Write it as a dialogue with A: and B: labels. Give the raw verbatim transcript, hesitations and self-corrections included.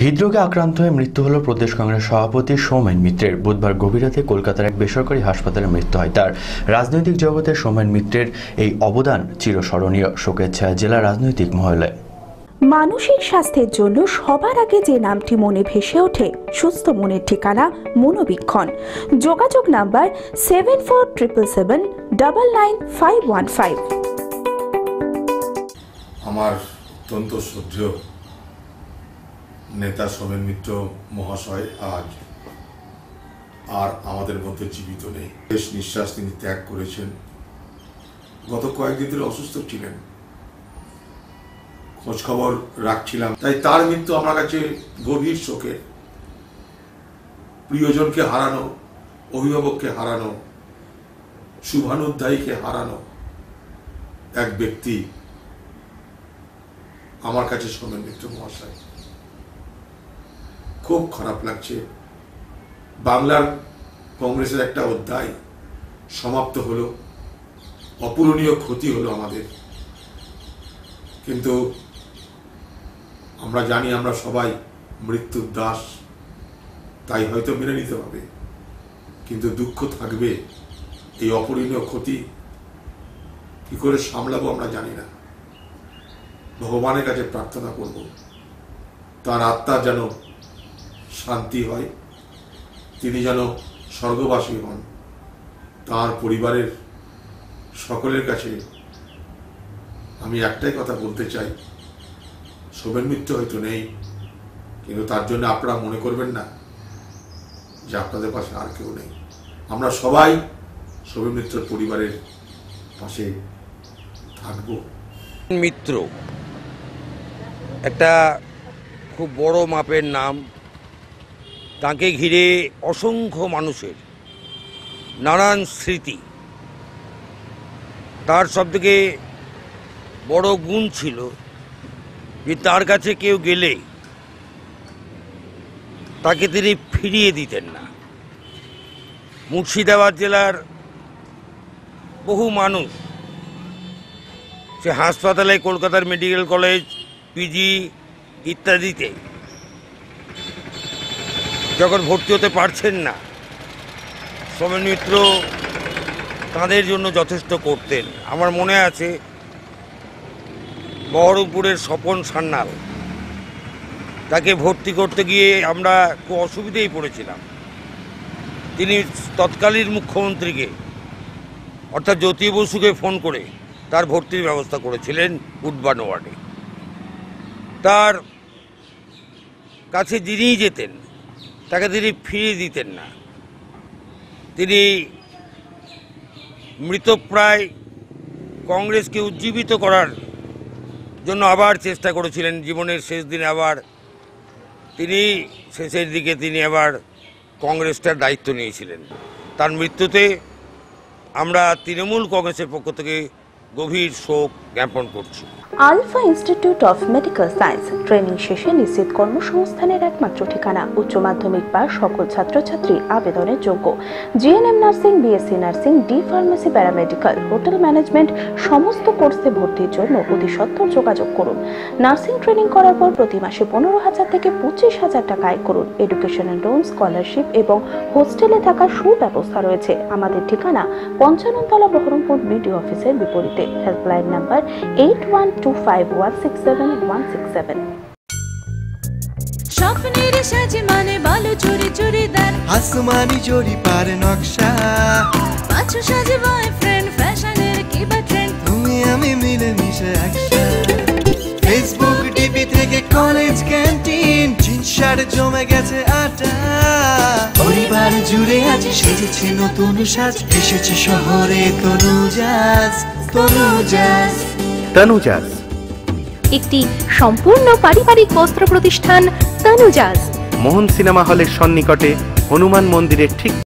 A: হৃদরোগে আক্রান্ত হয়ে মৃত্যু হল প্রদেশ কংগ্রেস সভাপতি সৌমেন মিত্রের। বুধবার গভীর রাতে কলকাতার এক বেসরকারি হাসপাতালে মৃত্যু হয় তার। রাজনৈতিক জগতে সৌমেন মিত্রের এই অবদান চিরস্মরণীয়। শোকের ছায়া জেলা রাজনৈতিক মহলে।
B: মানসিক স্বাস্থ্যের জন্য সবার আগে যে নামটি মনে ভেসে ওঠে, সুস্থ মনের ঠিকানা মনোবীক্ষণ। যোগাযোগ number seven four triple seven double nine five one five.
C: আমার অত্যন্ত শ্রদ্ধেয় নেতা সৌমেন মিত্র মহাশয় আজ আর আমাদের মধ্যে জীবিত নেই। শেষ নিঃশ্বাস তিনি ত্যাগ করেছেন। গত কয়েকদিন ধরে অসুস্থ ছিলেন, খোঁজ খবর রাখছিলাম, তাই তার মৃত্যু আমার কাছে গভীর শোকের। প্রিয়জনকে হারানো, অভিভাবককে হারানো, শুভানুধ্যায়ীকে হারানো এক ব্যক্তি আমার কাছে সৌমেন মিত্র মহাশয়। খুব খারাপ লাগছে। বাংলার কংগ্রেসের একটা অধ্যায় সমাপ্ত হলো, অপূরণীয় ক্ষতি হলো আমাদের। কিন্তু আমরা জানি আমরা সবাই মৃত্যুর দাস, তাই হয়তো মেনে নিতে হবে, কিন্তু দুঃখ থাকবে। এই অপূরণীয় ক্ষতি কি করে সামলাবো আমরা জানি না। ভগবানের কাছে প্রার্থনা করব তার আত্মা যেন শান্তি হয়, তিনি যেন স্বর্গবাসী হন। তার পরিবারের সকলের কাছে আমি একটাই কথা বলতে চাই, সৌমেন মিত্র হয়তো নেই, কিন্তু তার জন্য আপনারা মনে করবেন না যে আপনাদের পাশে আর কেউ নেই। আমরা সবাই সৌমেন মিত্রের পরিবারের পাশে থাকব।
D: মিত্র একটা খুব বড় মাপের নাম। তাকে ঘিরে অসংখ্য মানুষের নানান স্মৃতি। তার সবথেকে বড় গুণ ছিল যে তার কাছে কেউ গেলে তাকে তিনি ফিরিয়ে দিতেন না। মুর্শিদাবাদ জেলার বহু মানুষ সে হাসপাতালে, কলকাতার মেডিকেল কলেজ, পিজি ইত্যাদিতে যখন ভর্তি হতে পারছেন না, সৌমেন মিত্র তাদের জন্য যথেষ্ট করতেন। আমার মনে আছে বহরমপুরের স্বপন সান্যাল, তাকে ভর্তি করতে গিয়ে আমরা খুব অসুবিধেই পড়েছিলাম। তিনি তৎকালীন মুখ্যমন্ত্রীকে অর্থাৎ জ্যোতি বসুকে ফোন করে তার ভর্তির ব্যবস্থা করেছিলেন উডবান ওয়ার্ডে। তার কাছে যিনিই যেতেন তাকে তিনি ফিরিয়ে দিতেন না। তিনি মৃতপ্রায় কংগ্রেসকে উজ্জীবিত করার জন্য আবার চেষ্টা করেছিলেন। জীবনের শেষ দিনে আবার তিনি শেষের দিকে তিনি আবার কংগ্রেসটার দায়িত্ব নিয়েছিলেন। তার মৃত্যুতে আমরা তৃণমূল কংগ্রেসের পক্ষ থেকে গভীর শোক জ্ঞাপন করছি।
B: Alpha institute of medical science training শেষে নিশ্চিত কর্মসংস্থানের একমাত্র ঠিকানা। উচ্চ মাধ্যমিক পাস সকল ছাত্রছাত্রী আবেদনের যোগ্য। GNM nursing, BSc nursing, D pharmacy, paramedical, hotel management সমস্ত কোর্সে ভর্তির জন্য অতি সত্বর যোগাযোগ করুন। নার্সিং ট্রেনিং করার পর প্রতি মাসে পনেরো হাজার থেকে পঁচিশ হাজার টাকা আয় করুন। এডুকেশনাল লোন, স্কলারশিপ এবং হোস্টেলে থাকার সুব্যবস্থা রয়েছে। আমাদের ঠিকানা পঞ্চান্ন তলা বহরমপুর বিডিও অফিসের বিপরীতে। Helpline number eight one two five one six seven one six seven.
E: স্বপ্নের সাজে মানে বালু চুরি চুড়িদার,
F: আসমানি জড়ি পার নকশা,
E: পাঁচশো সাজে বয়ফ্রেন্ড, ফ্যাশনের কিবা ট্রেন্ড,
F: তুমি আমি মিলে মিশে একসাথে। ফেসবুক টিভি থেকে কলেজ ক্যান্টিন, জিন্স শার্ট জমে গেছে আটা। পরিবার জুড়ে আজ সেজেছে নতুন সাজ, এসেছে শহরে তনুজাজ। তনুজাজ
G: তনুজাজ একটি সম্পূর্ণ পারিবারিক বস্ত্র প্রতিষ্ঠান। তনুজাজ মোহন সিনেমা হলের সন্নিকটে, হনুমান মন্দিরের ঠিক